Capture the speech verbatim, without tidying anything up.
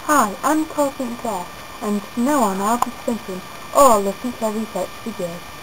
Hi, I'm Sinclair, and from now on I'll be presenting all the Sinclair research videos.